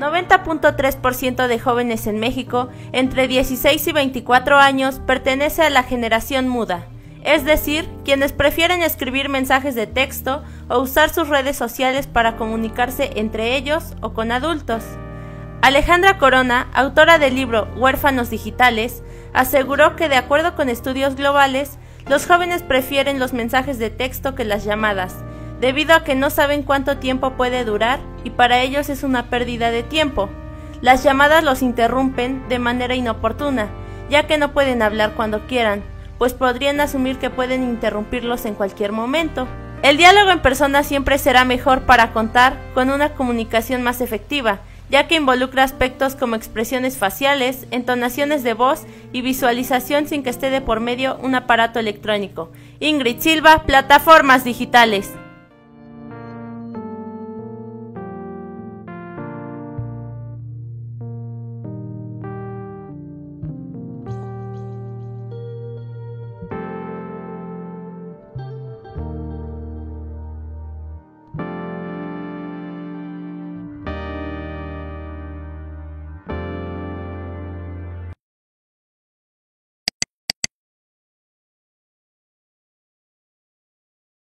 90.3% de jóvenes en México entre 16 y 24 años pertenece a la generación muda, es decir, quienes prefieren escribir mensajes de texto o usar sus redes sociales para comunicarse entre ellos o con adultos. Alejandra Corona, autora del libro Huérfanos Digitales, aseguró que de acuerdo con estudios globales, los jóvenes prefieren los mensajes de texto que las llamadas, debido a que no saben cuánto tiempo puede durar y para ellos es una pérdida de tiempo. Las llamadas los interrumpen de manera inoportuna, ya que no pueden hablar cuando quieran, pues podrían asumir que pueden interrumpirlos en cualquier momento. El diálogo en persona siempre será mejor para contar con una comunicación más efectiva, ya que involucra aspectos como expresiones faciales, entonaciones de voz y visualización sin que esté de por medio un aparato electrónico. Ingrid Silva, Plataformas Digitales.